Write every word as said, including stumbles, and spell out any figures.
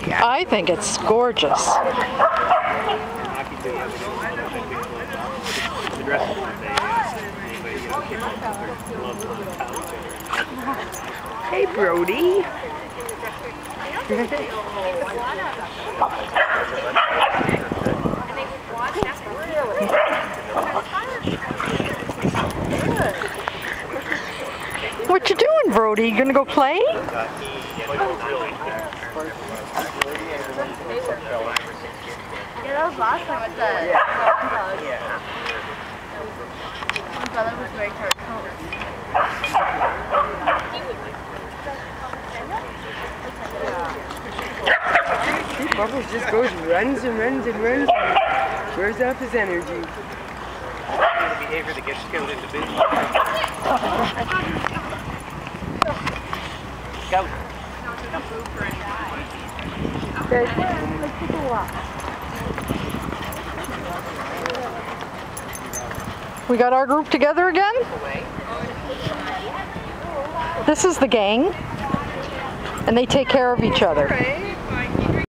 I think it's gorgeous. Hey, Brody. What you doing, Brody? You gonna go play? Yeah, that was last time with the dog. My brother was very hurt. Bubbles just goes runs and runs and runs and wears up his energy. The behavior that gets killed into business. Go. Okay, let's take a walk. We got our group together again? This is the gang, and they take care of each other.